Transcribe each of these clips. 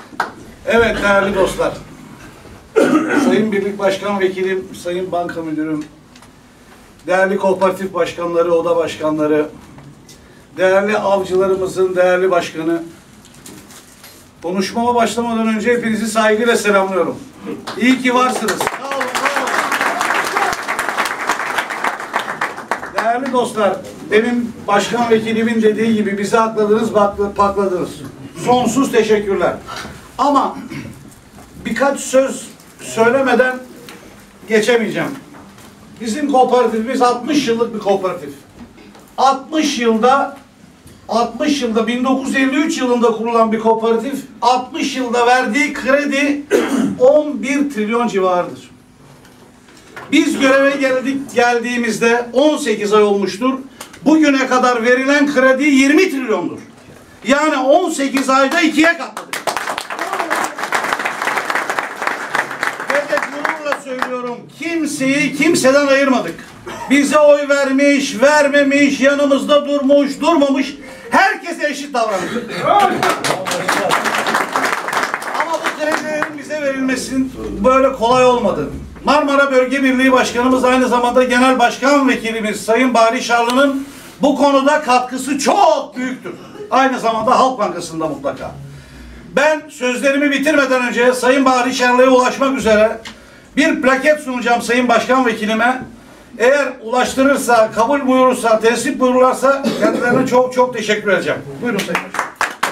Evet değerli dostlar. Sayın Birlik Başkan Vekilim, Sayın Banka Müdürüm, değerli kooperatif başkanları, oda başkanları, değerli avcılarımızın değerli başkanı, konuşmama başlamadan önce hepinizi saygıyla selamlıyorum. İyi ki varsınız. Sağ olun, sağ olun. Değerli dostlar, benim başkan vekilimin dediği gibi bizi atladınız, pakladınız. Sonsuz teşekkürler. Ama birkaç söz söylemeden geçemeyeceğim. Bizim kooperatifimiz 60 yıllık bir kooperatif. 60 yılda 1953 yılında kurulan bir kooperatif, 60 yılda verdiği kredi 11 trilyon civarıdır. Biz göreve geldiğimizde 18 ay olmuştur. Bugüne kadar verilen kredi 20 trilyondur. Yani 18 ayda 2'ye katladık. Ve de gururla söylüyorum, kimseyi kimseden ayırmadık. Bize oy vermiş, vermemiş, yanımızda durmuş, durmamış, herkese eşit davrandık. Ama bu kredilerin bize verilmesinin böyle kolay olmadı. Marmara Bölge Birliği Başkanımız, aynı zamanda Genel Başkan Vekilimiz Sayın Bahri Şarlı'nın bu konuda katkısı çok büyüktür. Aynı zamanda Halk Bankası'nda mutlaka. Ben sözlerimi bitirmeden önce Sayın Bahri Şarlı'ya ulaşmak üzere bir plaket sunacağım Sayın Başkan Vekilime. Eğer ulaştırırsa, kabul buyurursa, teslim buyururlarsa kendilerine çok çok teşekkür edeceğim. Buyurun Sayın Başkan.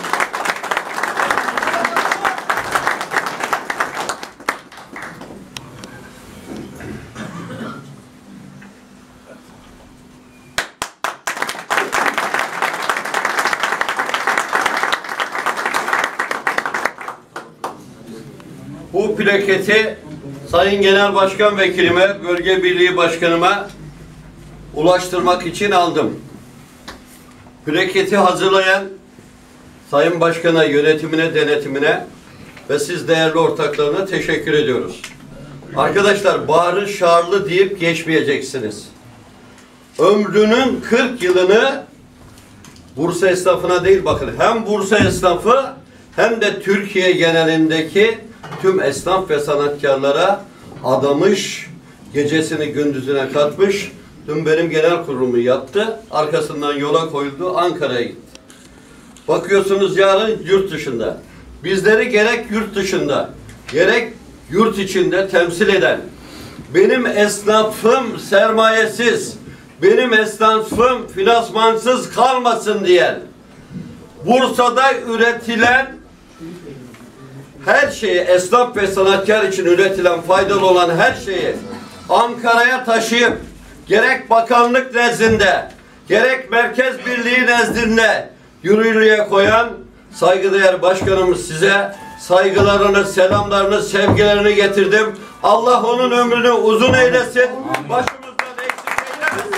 Bu plaketi Sayın Genel Başkan Vekilime, Bölge Birliği Başkanıma ulaştırmak için aldım. Plaketi hazırlayan Sayın Başkan'a, yönetimine, denetimine ve siz değerli ortaklarına teşekkür ediyoruz. Arkadaşlar, Bahri Şarlı deyip geçmeyeceksiniz. Ömrünün 40 yılını Bursa esnafına değil, bakın, hem Bursa esnafı hem de Türkiye genelindeki tüm esnaf ve sanatkarlara adamış, gecesini gündüzüne katmış. Dün benim genel kurulumu yaptı. Arkasından yola koyuldu, Ankara'ya gitti. Bakıyorsunuz yarın yurt dışında. Bizleri gerek yurt dışında, gerek yurt içinde temsil eden, benim esnafım sermayesiz, benim esnafım finansmansız kalmasın diyen, Bursa'da üretilen her şeyi, esnaf ve sanatkar için üretilen, faydalı olan her şeyi Ankara'ya taşıyıp gerek bakanlık nezdinde, gerek merkez birliği nezdinde yürürlüğe koyan saygıdeğer başkanımız, size saygılarını, selamlarını, sevgilerini getirdim. Allah onun ömrünü uzun eylesin. Başımızdan eksik eylemesin.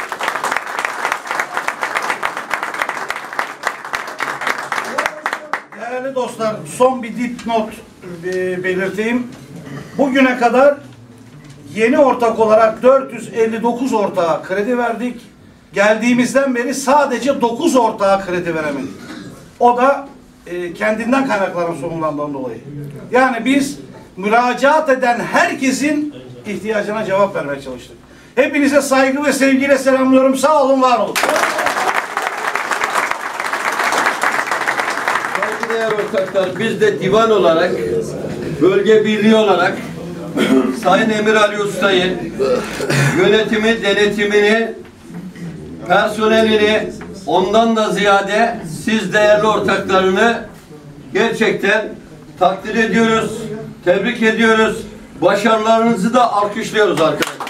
Değerli dostlar, son bir dipnot belirteyim. Bugüne kadar yeni ortak olarak 459 ortağa kredi verdik. Geldiğimizden beri sadece 9 ortağa kredi veremedik. O da kendinden kaynaklanan sorunlardan dolayı. Yani biz müracaat eden herkesin ihtiyacına cevap vermeye çalıştık. Hepinize saygı ve sevgiyle selamlıyorum. Sağ olun, var olun. Saygıdeğer ortaklar, biz de divan olarak, bölge birliği olarak Sayın Emir Ali Usta'yı, yönetimi, denetimini, personelini, ondan da ziyade siz değerli ortaklarını gerçekten takdir ediyoruz, tebrik ediyoruz. Başarılarınızı da alkışlıyoruz arkadaşlar.